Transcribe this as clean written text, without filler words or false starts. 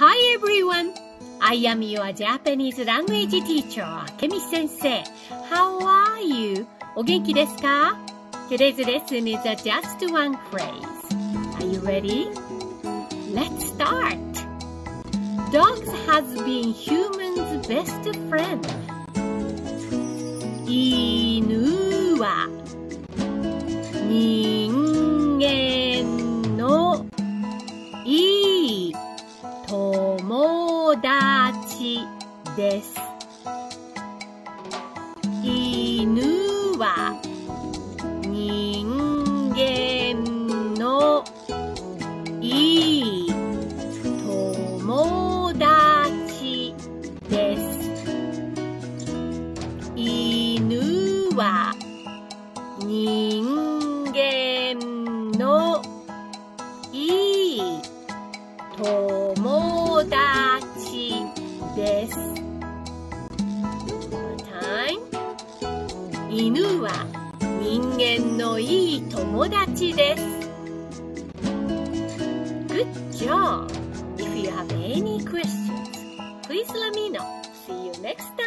Hi everyone! I am your Japanese language teacher, Akemi sensei. How are you? お元気ですか? Today's lesson is just one phrase. Are you ready? Let's start! Dogs has been humans' best friend. 犬は人間のいい友達です。犬は人間のいい友達です。犬は人間のいい友達です。One time. 犬は人間のいい友達です。Good job! If you have any questions, please let me know. See you next time.